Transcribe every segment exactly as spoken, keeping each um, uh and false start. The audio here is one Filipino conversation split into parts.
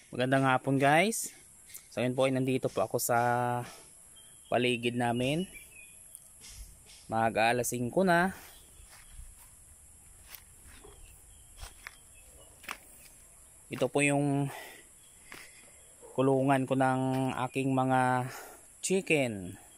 Magandang hapon guys. So yun po ay nandito po ako sa paligid namin. Mag alas singko na. Ito po yung kulungan ko ng aking mga chicken.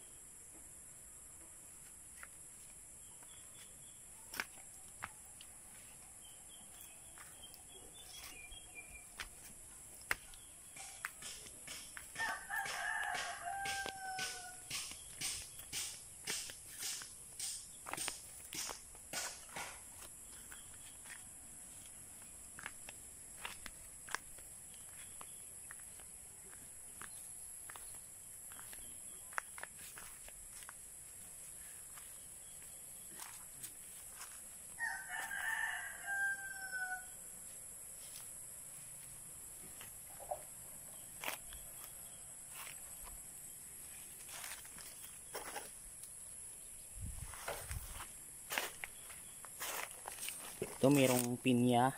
Ito mayroong pinya.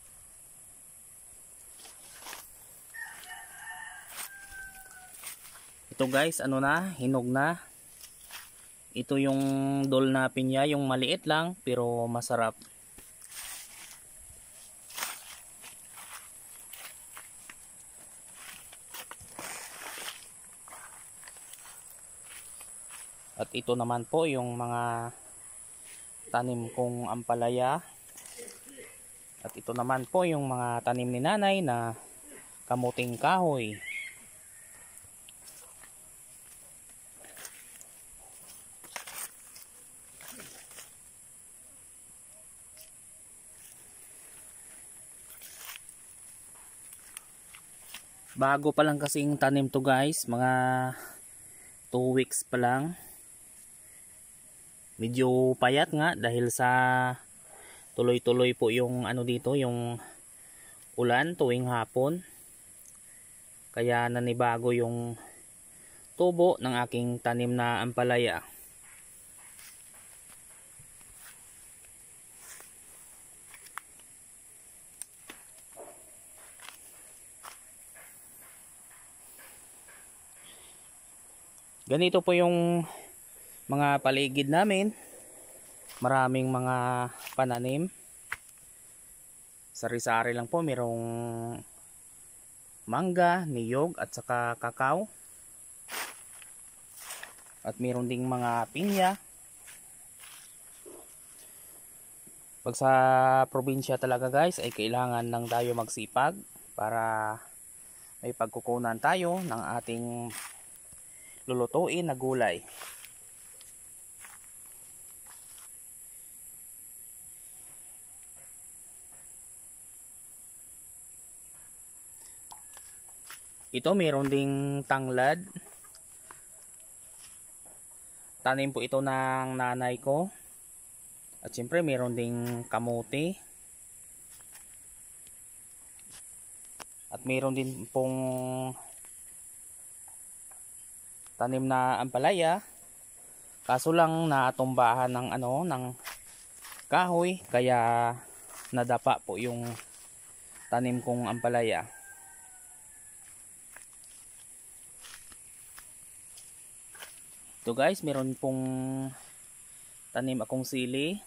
Ito guys, ano na, hinog na. Ito yung dol na pinya, yung maliit lang pero masarap. At ito naman po yung mga tanim kong ampalaya. At ito naman po yung mga tanim ni nanay na kamuting kahoy. Bago pa lang kasing tanim to guys, mga two weeks pa lang. Medyo payat nga dahil sa tuloy-tuloy po yung ano dito, yung ulan tuwing hapon. Kaya nanibago yung tubo ng aking tanim na ampalaya. Ganito po yung mga paligid namin. Maraming mga pananim. Sari-sari lang po, mayroong mangga, niyog at saka kakao. At mayroon ding mga pinya. Pag sa probinsya talaga guys ay kailangan lang tayo magsipag para may pagkukunan tayo ng ating lulutuin na gulay. Ito mayroon ding tanglad. Tanim po ito ng nanay ko. At siyempre mayroon ding kamote. At mayroon din pong tanim na ampalaya. Kaso lang natumbahan ng ano ng kahoy kaya nadapa po yung tanim kong ampalaya. Ito guys, meron pong tanim akong sili.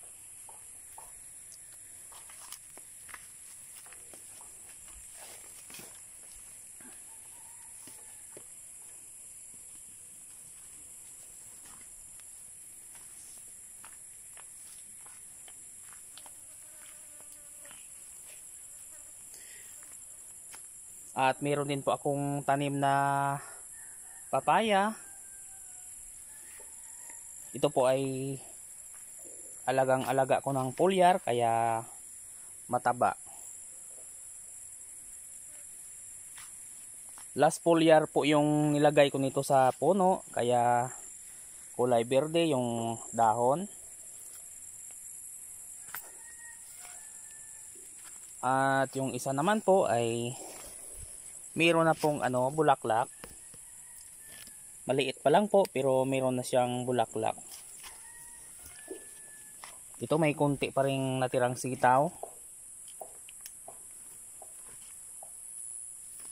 At meron din po akong tanim na papaya. Ito po ay alagang-alaga ko ng foliar kaya mataba. Last foliar po yung nilagay ko nito sa puno kaya kulay berde yung dahon. At yung isa naman po ay mayroon na pong ano, bulaklak. Maliit pa lang po pero mayroon na siyang bulaklak. Ito may konti pa ring natirang sitaw.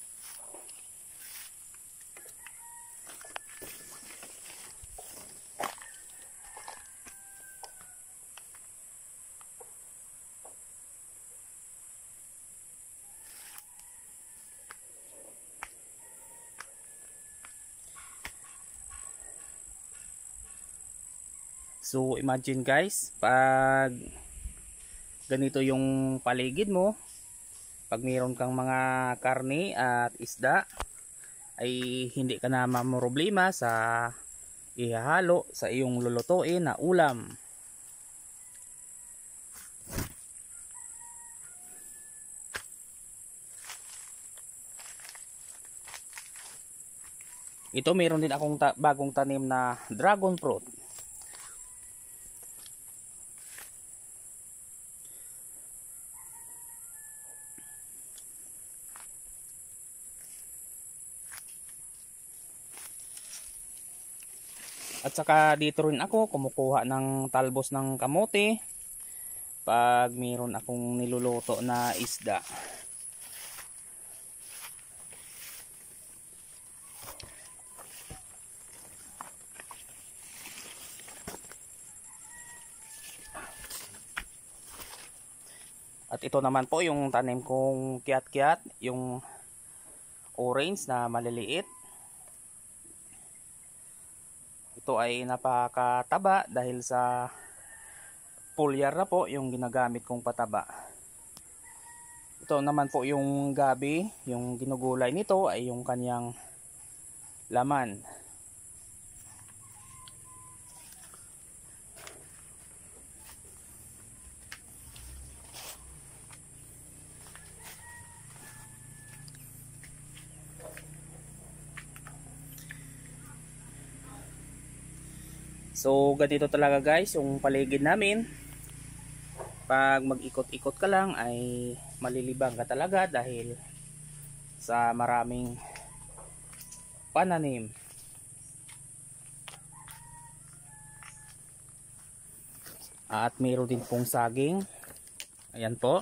So imagine guys, pag ganito yung paligid mo, pag mayroon kang mga karne at isda, ay hindi ka na mamroblema sa ihahalo sa iyong lulutuin na ulam. Ito mayroon din akong ta bagong tanim na dragon fruit. At saka dito rin ako kumukuha ng talbos ng kamote pag mayroon akong niluluto na isda. At ito naman po yung tanim kong kiat-kiat, yung orange na maliliit. Ito ay napakataba dahil sa foliar na po yung ginagamit kong pataba. Ito naman po yung gabi, yung ginugulay nito ay yung kanyang laman. So ganito talaga guys yung paligid namin. Pag mag-ikot-ikot ka lang ay malilibang ka talaga dahil sa maraming pananim. At mayroon din pong saging. Ayan po.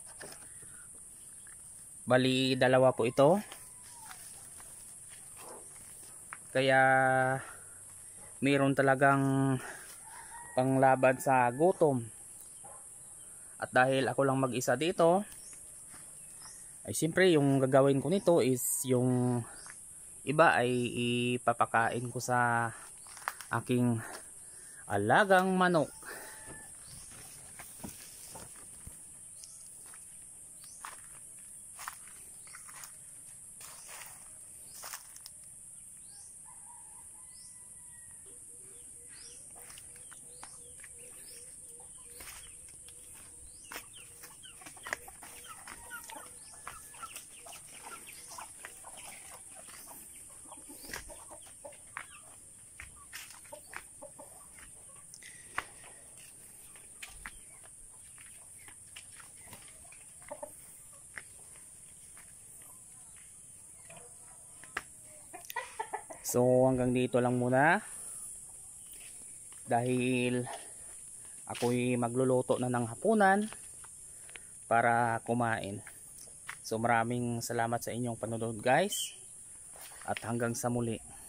Bali dalawa po ito. Kaya mayroon talagang panglaban sa gutom. At dahil ako lang mag-isa dito, ay siyempre yung gagawin ko nito is yung iba ay ipapakain ko sa aking alagang manok. So hanggang dito lang muna dahil ako'y magluluto na ng hapunan para kumain. So maraming salamat sa inyong panonood guys at hanggang sa muli.